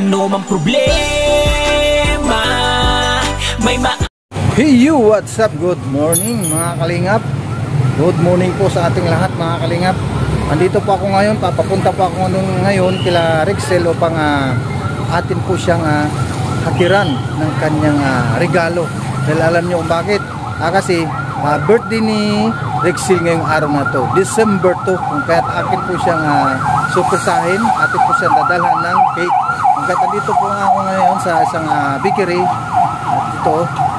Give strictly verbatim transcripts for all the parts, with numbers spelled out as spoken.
ano mang problema. May ma Hey you, what's up? Good morning mga kalingap. Good morning po sa ating lahat mga kalingap. Andito po ako ngayon, papapunta po ako ngayon kila Rexel upang uh, atin po siyang uh, hatiran ng kanyang uh, regalo. Dahil alam niyo kung bakit? Ah, kasi uh, birthday ni Rexel ngayong araw na to, December two. Kung kaya't akin po siyang uh, surpresahin, atin po siyang dadalhan ng cake. Kung kaya't andito po nga ako ngayon sa isang uh, bakery. At ito,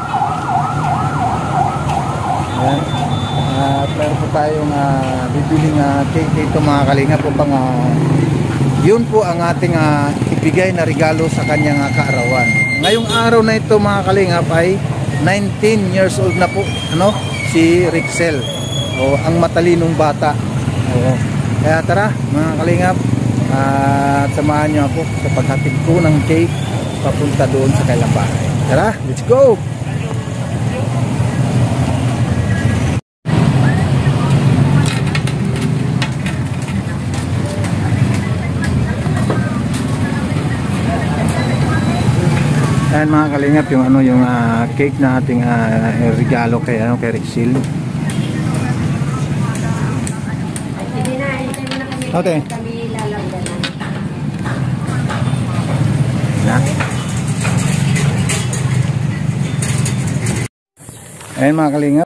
ayan. At uh, meron po tayong uh, bibiling uh, cake dito mga kalingap upang uh, yun po ang ating uh, ibigay na regalo sa kanyang uh, kaarawan. Ngayong araw na ito mga kalingap ay nineteen years old na po ano, si Rexel, o ang matalinong bata. O, kaya tara mga kalingap, uh, at samahan nyo ako sa paghatid ko ng cake papunta doon sa kailang bahay. Tara, let's go! Ayan mga kalingap, yung ano yung uh, cake na ating uh, regalo kay ano kay Rexel. Okay. Na. Ayan mga kalingap.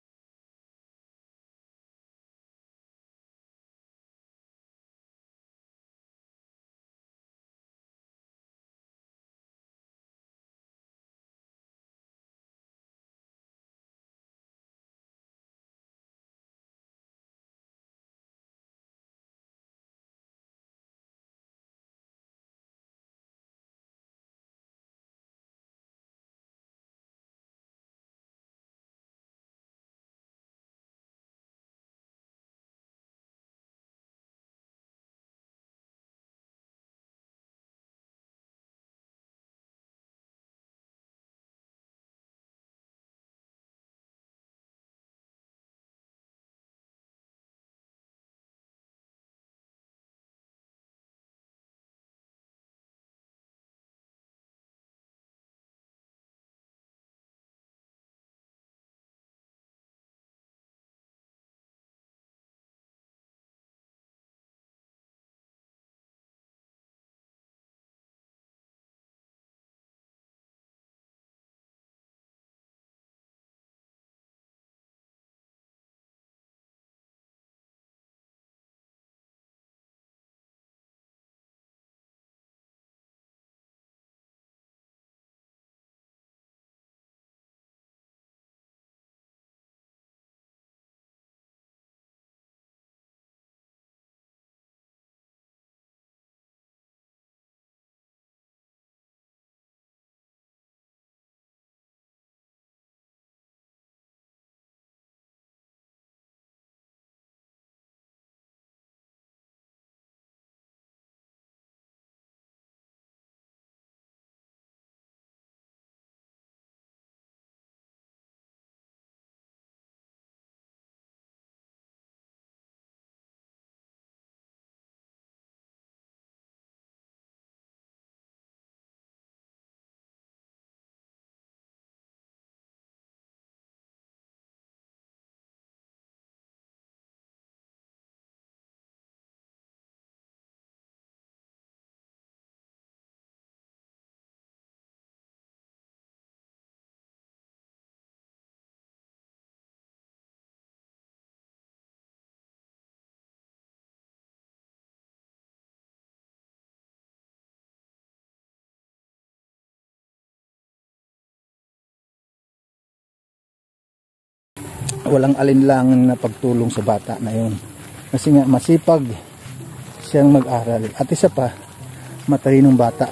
Walang alinlangan na pagtulong sa bata na yun, kasi nga masipag siyang mag-aral at isa pa matalinong bata,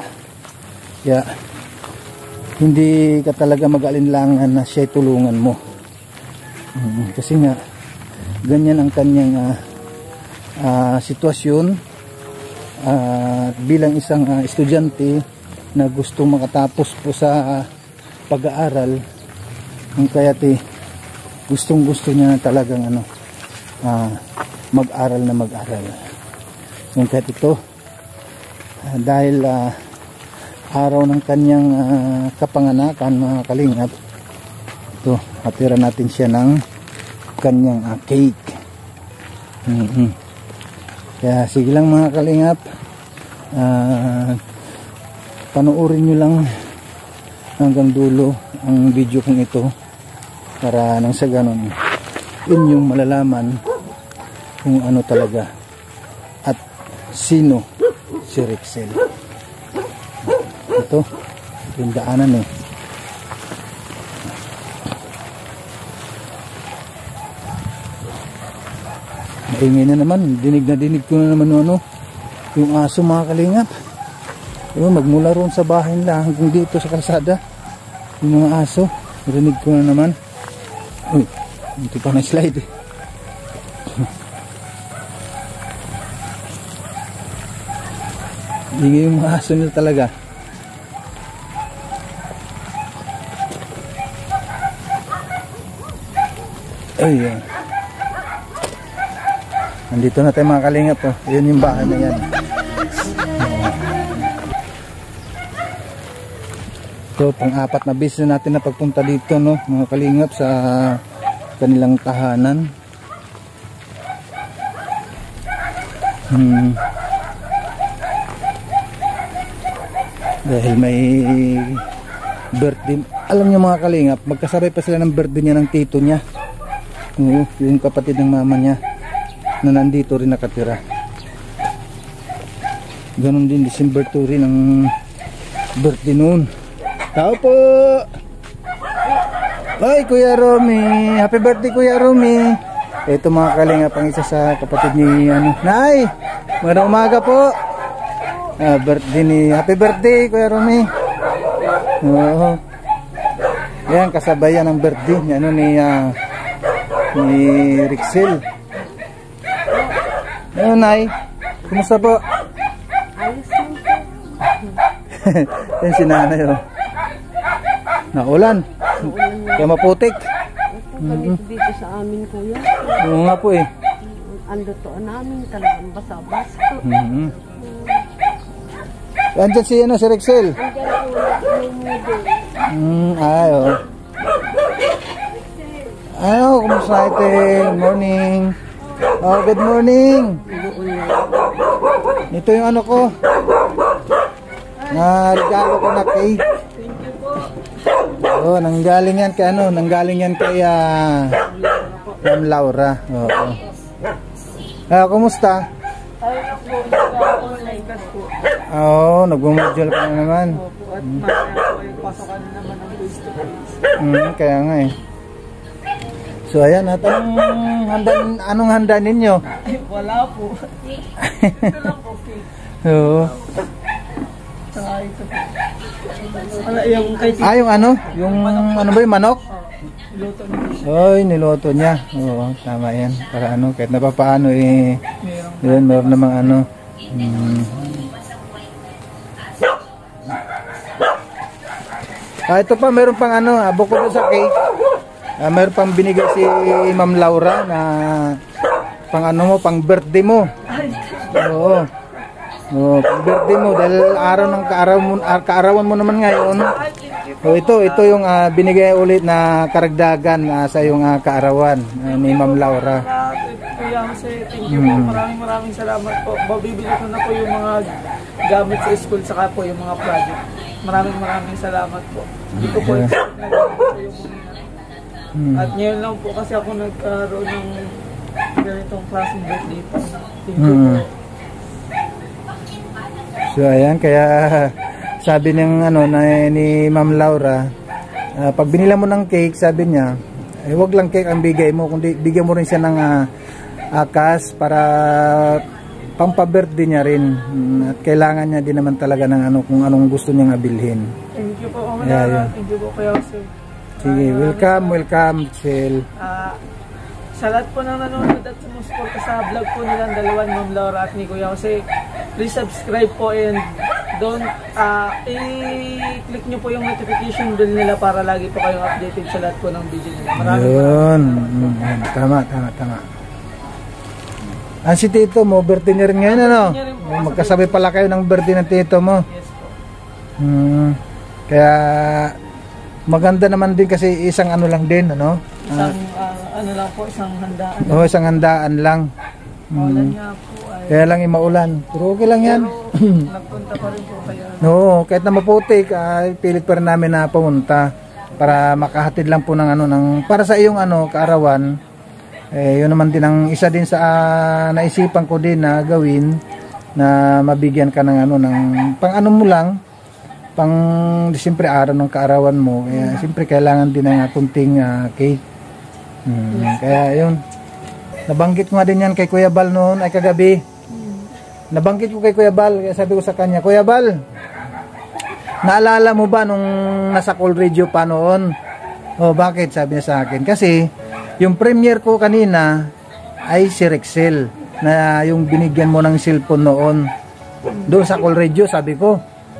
kaya hindi ka talaga mag-alinlangan na siya tulungan mo. hmm, kasi nga ganyan ang kanyang uh, uh, sitwasyon, uh, bilang isang uh, estudyante na gusto makatapos po sa uh, pag-aaral, ang kaya ti gustong gusto niya talagang ano, uh, mag-aral na mag-aral. Yung kahit ito, uh, dahil uh, araw ng kanyang uh, kapanganakan, mga kalingap. Ito, hatira natin siya ng kanyang uh, cake. Mm-hmm. Kaya sige lang mga kalingap, uh, panoorin nyo lang hanggang dulo ang video kong ito para nang sa ganon inyong malalaman kung ano talaga at sino si Rexel. Ito yung daanan eh. Maingay na naman, dinig na dinig ko na naman ano, yung aso mga kalingap. Diba, magmula roon sa bahay nila hanggang dito sa kalsada, yung mga aso, rinig ko na naman. Uy, hindi pa na slide eh. Ingay yung mga aso nila talaga. Ay, yan. Nandito na tayo mga kalingap oh. Yun yung bahay na yan. So, pang-apat na beses na natin na pagpunta dito, no, mga kalingap, sa kanilang tahanan. Hmm. Dahil may birthday. Alam niyo mga kalingap, magkasabay pa sila ng birthday niya ng tito niya. Oo, yung kapatid ng mama niya na nandito rin nakatira. Ganon din, December two rin ang birthday noon. Tao po! Ay, Kuya Romy! Happy birthday, Kuya Romy! Ito mga kalingap, ang isa sa kapatid ni ano, Nay! Magandang umaga po! Ah, birthday ni, happy birthday, Kuya Romy! Oo. Yan, kasabayan ang birthday ni ano ni uh, ni Rexel. Ayun, Nay. Kumusta po? Ayos lang po. Yan si Nanay, oh. Naulan. Kaya maputik. Ito dito sa amin, kuya. Oo nga po eh. Ang lutoan namin talagang basa-basa. Mm-hmm. Andyan si, ano, si Rexel. Andiyan po, yung model. Mm, ay, oh. Ano, kumusta ite? Good morning. Oh, good morning. Ito yung ano ko. Na regalo ko na cake. Oh, nanggaling yan kay ano, nanggaling yan kay uh, Ma'am Laura. Oo. Oh, oh. Ah, kumusta? Ayun po, nag-online class po. Oo, oh, nagmo-module ka na naman. Opo, at mamaya po yung pasokan naman ng face to face. Hmm, kaya nga eh. So ayan, at anong handa, anong handa ninyo? Ay, wala po. Ito lang po, cake. Oo. Saka ito po. Wala, yung kay Tito. Ah, yung ano? Yung ano ba yung manok? Luto niya. Oy, niloto niya. Oo, tama yan. Para ano, kahit napapaano eh. Meron. Yun, meron namang ano. Hmm. Ah, ito pa, meron pang ano, ah, bukod sa cake. Ah, meron pang binigay si Ma'am Laura na pang ano mo, pang birthday mo. Oo. Oo, pang birthday mo dahil araw ng kaarawan mo, ah, kaarawan mo naman ngayon. So ito, ito yung uh, binigay ulit na karagdagan uh, sa yung uh, kaarawan uh, ni Ma'am Laura. Kuya Jose, thank you po. Maraming maraming salamat po. Babibili ko na po yung mga gamit sa school saka po yung mga project. Maraming maraming salamat po. Hindi ko po expect na ganun po yung mga. At ngayon lang po kasi ako nagkaroon ng ganitong klaseng birthday po. Thank you po. So ayan, kaya sabi ng ano na ni Ma'am Laura, uh, pag binila mo ng cake, sabi niya, eh wag lang cake ang bigay mo, kundi bigyan mo rin siya ng uh, uh, cash para pampa-birthday niya rin. At kailangan niya din naman talaga ng ano kung anong gusto niyang abilhin. Thank you po. Mga yeah, yeah. Thank you po Kuya Jose. Sige, uh, welcome, welcome, Chel. Uh, sa lahat po ng nanonood at sumusuporta sa vlog po nilang dalawan, Ma'am Laura at ni Kuya Jose, please subscribe po and don't uh, i-click nyo po yung notification bell nila para lagi po kayong updated sa lahat po ng video nila. Maraming yun. Mm, tama, tama, tama. Ah, si Tito mo, birthday niya rin ngayon, ano? Magkasabay pala kayo ng birthday ng Tito mo. Yes po. Hmm. Kaya maganda naman din kasi isang ano lang din, ano? Isang, ah, ano lang po, isang handaan. Oo, isang handaan lang. Maulan Hmm. nga po ay. Kaya lang yung maulan. Pero okay lang yan. Pero nagpunta pa rin po kaya. Oo, kahit na maputik, ay pilit pa rin namin na pumunta para makahatid lang po ng ano, ng, para sa iyong ano, kaarawan. Eh, yun naman din ang isa din sa uh, naisipan ko din na gawin na mabigyan ka ng ano, ng pang ano mo lang, pang siyempre araw ng kaarawan mo. Kaya siyempre kailangan din ng uh, kunting uh, cake. Hmm, kaya yun. Nabanggit ko nga din yan kay Kuya Bal noon ay kagabi. Nabanggit ko kay Kuya Bal, kaya sabi ko sa kanya, Kuya Bal, naalala mo ba nung nasa call radio pa noon? Oh, bakit? Sabi niya sa akin. Kasi, yung premiere ko kanina ay si Rexel, na yung binigyan mo ng cellphone noon. Doon sa call radio, sabi ko.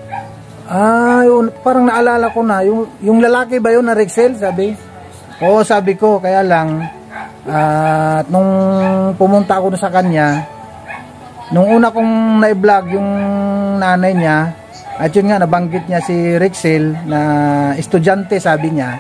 Ah, yun, parang naalala ko na. Yung, yung lalaki ba yun na Rexel? Sabi. Oo, sabi ko. Kaya lang, at uh, nung pumunta ako sa kanya, nung una kong na-vlog yung nanay niya, at yun nga, nabanggit niya si Rexel na estudyante, sabi niya,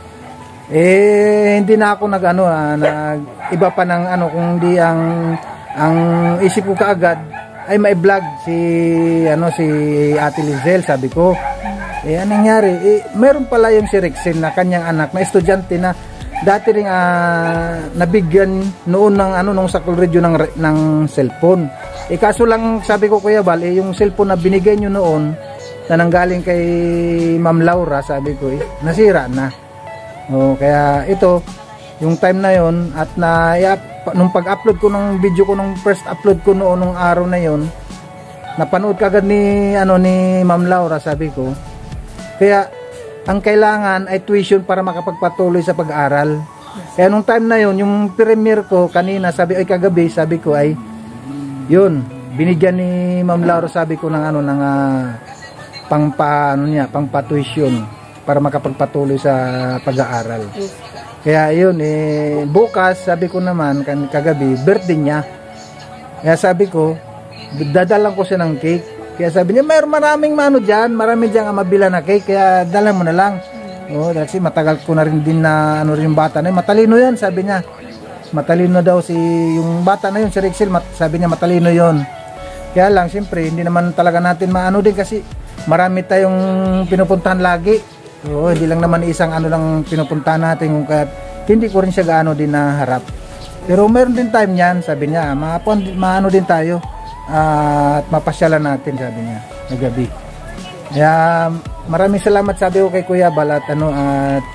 eh, hindi na ako nag, ano, ah, nag, iba pa ng, ano, kung di ang, ang isip ko kaagad, ay may vlog si, ano, si Ate Lizel, sabi ko. Eh, anong nangyari? Eh, meron pala yung si Rexel na kanyang anak, na estudyante na, dati rin uh, nabigyan noon ng ano nung sa call radio ng ng cellphone. Eh kaso lang sabi ko Kuya Bal, eh, yung cellphone na binigay niyo noon na nanggaling kay Ma'am Laura, sabi ko eh, nasira na. Oh, kaya ito yung time na yon at na ya, nung pag-upload ko ng video ko nung first upload ko noon nung araw na yon, napanood kagad ni ano ni Ma'am Laura, sabi ko. Kaya ang kailangan ay tuition para makapagpatuloy sa pag-aaral. Kaya nung time na yon, yung premiere ko kanina, sabi ay kagabi, sabi ko ay yun, binigyan ni Ma'am Laura, sabi ko ng ano ng uh, pang pa, ano niya, pang pa-tuition para makapagpatuloy sa pag-aaral. Kaya yun eh bukas, sabi ko naman kan kagabi, birthday niya. Kaya sabi ko, dadalan ko siya ng cake. Kaya sabi niya, mayroon maraming mano dyan, marami dyan ang mabila na cake, kaya dala mo na lang. Oo, kasi matagal ko na rin din na ano rin yung bata na yun. Matalino yan, sabi niya. Matalino daw si, yung bata na yun, si Rexel, mat, sabi niya matalino yun. Kaya lang, siyempre, hindi naman talaga natin maano din kasi marami tayong pinupuntahan lagi. Oo, hindi lang naman isang ano lang pinupuntahan natin, kung kaya hindi ko rin siya gaano din naharap. Pero meron din time yan, sabi niya, maapon, maano din tayo. Uh, at mapasyalan natin, sabi niya na gabi. Kaya maraming salamat, sabi ko kay Kuya Bal, at ano at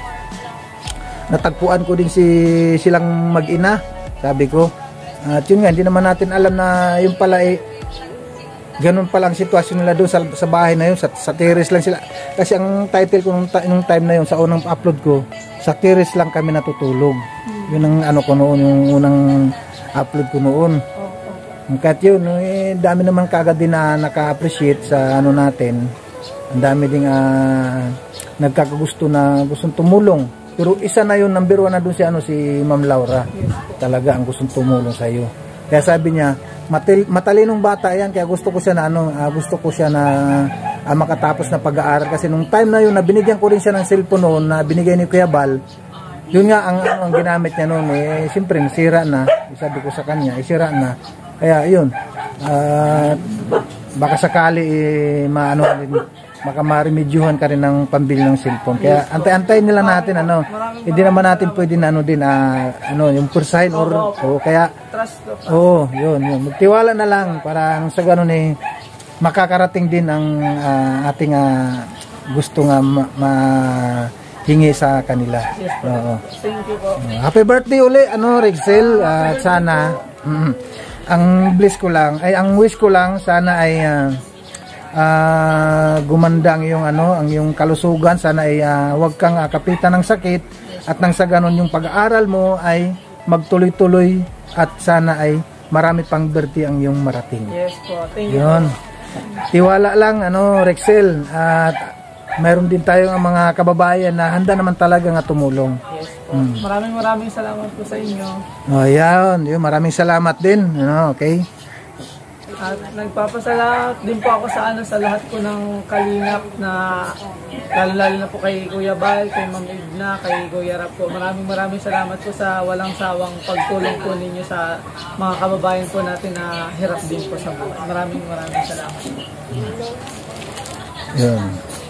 natagpuan ko din si silang mag-ina, sabi ko. At yun nga, hindi naman natin alam na yung pala eh ganun pala ang sitwasyon nila doon sa, sa bahay na yun, sa, sa terrace lang sila. Kasi ang title ko nung, nung time na yun, sa unang upload ko, sa terrace lang kami natutulog. Yun ang ano ko noon, yung unang upload ko noon. Kahit yun, eh, dami naman kagad din na naka-appreciate sa ano natin. Ang dami din uh, nagkakagusto na gustong tumulong. Pero isa na yun, number one na doon si, ano, si Ma'am Laura. Talaga ang gustong tumulong sa iyo. Kaya sabi niya, matal matalinong bata yan, kaya gusto ko siya na, ano, uh, gusto ko siya na uh, makatapos na pag-aaral. Kasi nung time na yun, na binigyan ko rin siya ng cellphone noon, na binigay ni Kuya Bal, yun nga ang, ang, ang ginamit niya noon. Eh, siyempre, nasira na. Sabi ko sa kanya, isira na. Kaya yun, uh, baka sakali eh, maano din, baka maremedyohan ka rin ng pambili ng cellphone. Kaya antay-antay nila natin, ano, hindi naman natin pwede na ano din, uh, ano, yung persign or, oh, kaya, oo, oh, yun, yun, magtiwala na lang para sa ganun eh, makakarating din ang uh, ating uh, gusto nga ma, ma hingi sa kanila. Yes, oo. Thank you po. Happy birthday uli, ano, Rexel, at uh, sana, mm, ang bliss ko lang ay ang wish ko lang sana ay uh, uh, gumanda ang iyong ano ang iyong kalusugan, sana ay uh, wag kang uh, kapitan ng sakit at nang sa ganon yung pag-aaral mo ay magtuloy-tuloy at sana ay marami pang birthday ang iyong marating. Yes po, thank you. Yun. Tiwala lang ano Rexel, at mayroon din tayong mga kababayan na handa naman talaga nga tumulong. Yes po. Hmm. Maraming maraming salamat po sa inyo. Oh, yan. Yun, maraming salamat din. Ano, okay? At nagpapasalamat din po ako sa ano sa lahat po ng kalingap na lalo-lalo na po kay Kuya Bal, kay Ma'am Edna, kay Kuya Rap po. Maraming maraming salamat po sa walang sawang pagtulong po ninyo sa mga kababayan po natin na hirap din po sa buhay. Maraming maraming salamat. Yun.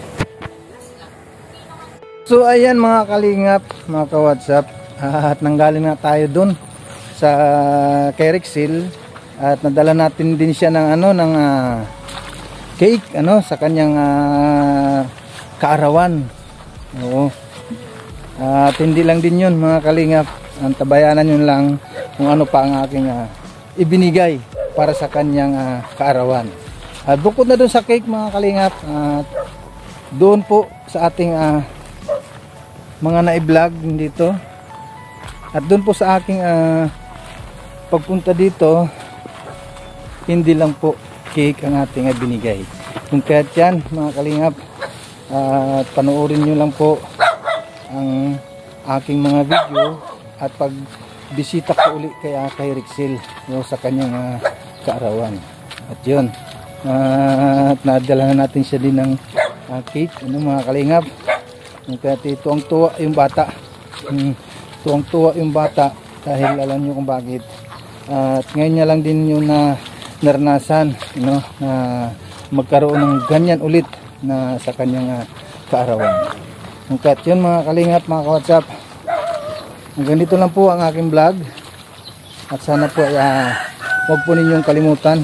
So ayan mga kalingap, mga ka-WhatsApp, at nanggaling na tayo dun sa kay Rexil. At nadala natin din siya ng ano ng uh, cake ano sa kanyang uh, kaarawan. Oo. At hindi lang din 'yun mga kalingap. Ang tabayanan 'yun lang kung ano pa ang aking uh, ibinigay para sa kanyang uh, kaarawan. At bukod na doon sa cake mga kalingap, at uh, doon po sa ating uh, mga na-vlog dito. At doon po sa aking uh, pagpunta dito, hindi lang po cake ang ating binigay. Kung kaya't yan mga kalingap, at uh, panoorin nyo lang po ang aking mga video at pag bisita ko uli kay, uh, kay Rexil no, sa kanyang uh, kaarawan. At yun, uh, at nadala na natin siya din ng uh, cake ano, mga kalingap. Kung kaya't tuwang tuwa yung bata, hmm, tuwang tuwa yung bata dahil alam nyo kung bakit. Uh, at ngayon niya lang din yung na naranasan no, na magkaroon ng ganyan ulit na sa kanyang uh, kaarawan. Hanggat yun mga kalingap, mga ka-WhatsApp, hanggang dito lang po ang aking vlog. At sana po ay uh, huwag po ninyong kalimutan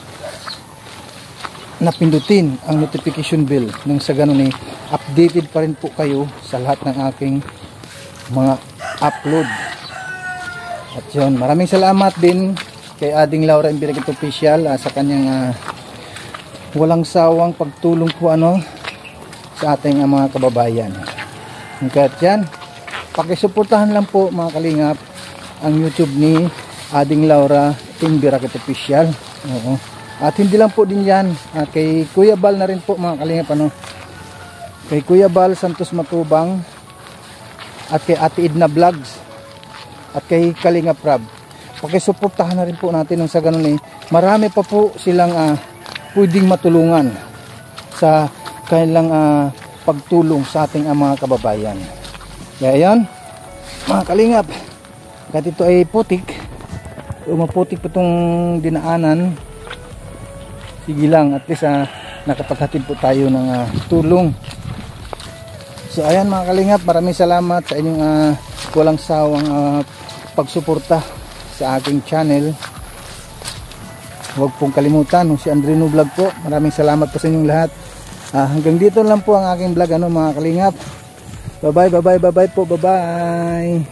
na pindutin ang notification bell nang sa ganun eh, updated pa rin po kayo sa lahat ng aking mga upload. At yun, maraming salamat din kay Ading Laura Imbiragit Official uh, sa kanyang uh, walang sawang pagtulong po ano sa ating uh, mga kababayan. Hanggat yan, pakisuportahan lang po mga kalingap ang YouTube ni Ading Laura Imbiragit Official. Oo. At hindi lang po din yan, uh, kay Kuya Bal na rin po mga kalingap ano, kay Kuya Bal Santos Matubang at kay Ate Edna Vlogs at kay Kalingap Rab. Pakisuportahan na rin po natin nung sa ganun eh. Marami pa po silang uh, pwedeng matulungan sa kanilang uh, pagtulong sa ating uh, mga kababayan. Kaya yan, mga kalingap, kahit ito ay putik, umaputik pa itong dinaanan, sige lang, at least uh, nakapaghatid po tayo ng uh, tulong. So ayan mga kalingap, maraming salamat sa inyong uh, walang sawang uh, pagsuporta sa aking channel. Huwag pong kalimutan si Andrino Vlog po. Maraming salamat po sa inyong lahat. Ah, hanggang dito lang po ang aking vlog ano mga kalingap. Bye bye, bye bye, bye bye po, bye bye.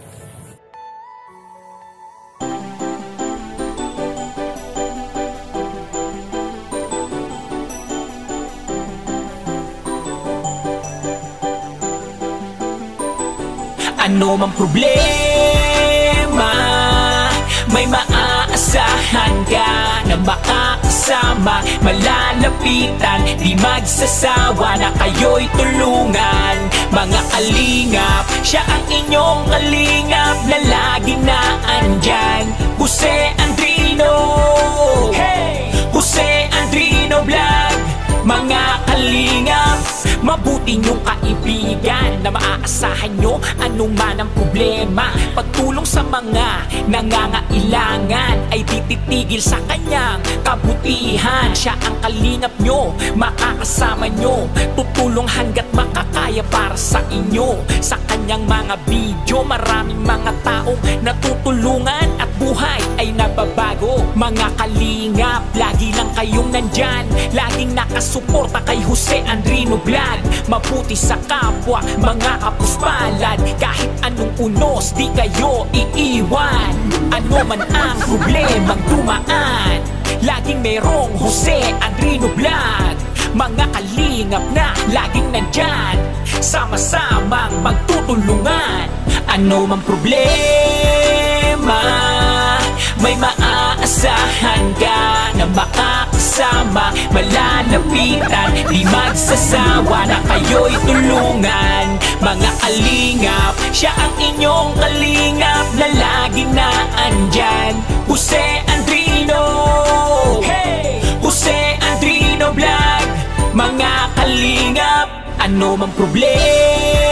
Ano mang problema, may maaasahan ka na makakasama, malalapitan, di magsasawa na kayo'y tulungan. Mga kalingap, siya ang inyong kalingap na laging naandyan. Jose Andrino, hey! Jose Andrino Vlog. Mga kalingap, mabuti niyong kaibigan na maaasahan nyo anong man ang problema. Pagtulong sa mga nangangailangan ay tititigil sa kanyang kabutihan. Siya ang kalingap nyo, makakasama nyo, tutulong hanggat makakaya para sa inyo. Sa kanyang mga video, maraming mga taong natutulungan at buhay ay nababago. Mga kalingap, lagi lang kayong nandyan, laging nakasuporta kay Jose Andrino Vlog. Mabuti sa kapwa, mga kapuspalad, kahit anong unos, di kayo iiwan. Ano man ang problemang dumaan, laging merong Jose Andrino Vlog. Mga kalingap na laging nandyan, sama-samang magtutulungan. Ano man problema, may maaasahan ka na makakasama, malalapitan, di magsasawa na kayo'y tulungan. Mga kalingap, siya ang inyong kalingap na laging naandyan. Jose Andrino, hey! mga kalingap. Ano mang problema